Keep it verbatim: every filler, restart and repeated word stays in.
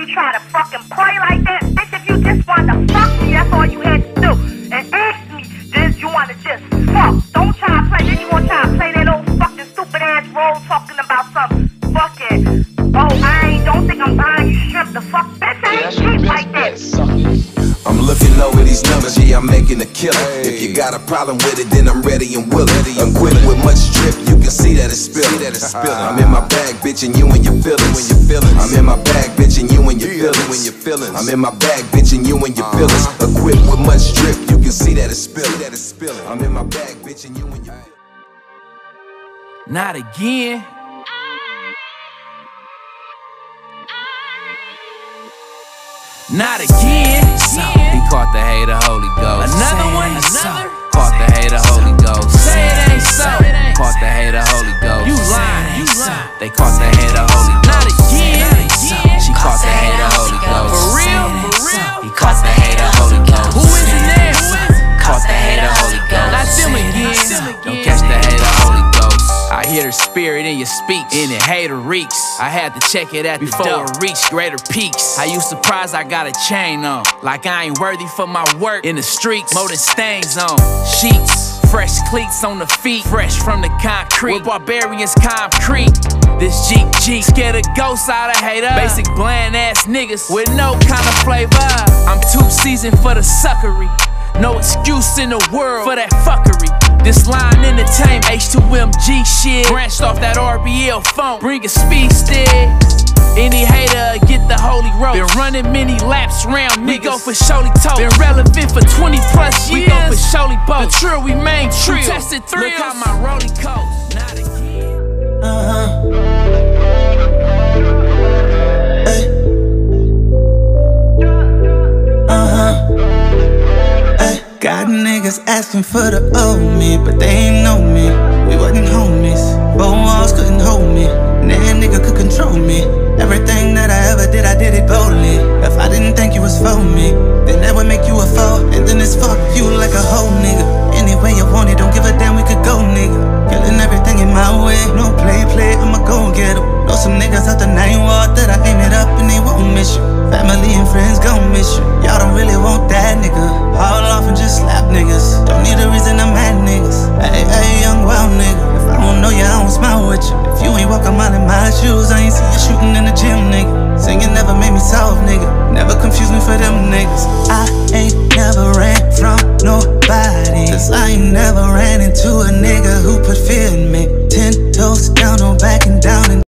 you try to fucking play like that. Bitch, if you just wanted to fuck me, that's all you had to do. And ask me, did you want to just fuck? Don't try to play, then you gonna try to play that old fucking stupid ass role talking about some fucking, oh, I ain't, don't think I'm buying you shrimp the fuck. Bitch, I ain't shit like that. I'm looking low at these numbers, yeah, I'm making a killer. Hey. If you got a problem with it, then I'm ready and willing. Equipped with much drip, you can see that it's spilling. I'm in my bag, bitch, and you and your feelings. When your feelings. I'm in my bag, bitch, and you and your feelings. When your feelings. I'm in my bag, bitch, and you and your feelings. Equipped with much drip, you can see that it's spilling. I'm in my bag, bitch, and you and your feelings. Not again. Not again. He caught the hater, Holy Ghost. Another one, another. Caught the hater, Holy Ghost. Say it ain't so. Caught the hater, Holy Ghost. You lying, you lying. They caught the hater, Holy Ghost. Not again. She caught the hater, Holy Ghost. For real, for real. He caught the hater, Holy Ghost. Who is in there? Caught the hater, Holy Ghost. Not them again. Don't catch the hater, Holy Ghost. I hear the spirit in your speech, and it hater reeks. I had to check it at before it reached greater peaks. How you surprised I got a chain on? Like I ain't worthy for my work in the streets. More than stains on sheets. Fresh cleats on the feet, fresh from the concrete. With barbarians concrete. This G G scared of ghosts, out of hater. Basic bland ass niggas with no kind of flavor. I'm too seasoned for the suckery. No excuse in the world for that fuckery. This line entertainment, H two M G shit. Branched off that R B L phone, bring a speed stick. Any hater get the holy road. Been running many laps round niggas. We go for surely toast. Been relevant for twenty plus years. We go for surely both. The trill we main trill. Tested thrills. Look how my rollie coast. Not again. Uh-huh. Hey. Uh-huh. Got niggas asking for the old me, but they ain't know me. We wasn't homies. Four walls couldn't hold me. That nigga could control me. Everything that I ever did, I did it boldly. If I didn't think you was for me, then that would make you a foe. And then it's fuck you like a whole nigga. Any way you want it, don't give a damn, we could go, nigga. Killing everything in my way. No play, play, I'ma go get em. Know some niggas out the nine ward that I aim it up and they won't miss you. Family and friends gon' miss you. Y'all don't really want that nigga. Haul off and just slap niggas. Don't need a reason I'm mad niggas. Hey, hey, young wild nigga. If I don't know you, I don't smile with you. If you ain't walk a mile in my shoes, I ain't see you shooting in the gym, nigga. Singing never made me soft, nigga. Never confuse me for them niggas. I ain't never ran from nobody. Cause I ain't never ran into a nigga who put fear in me. Ten toes down, no backing down. And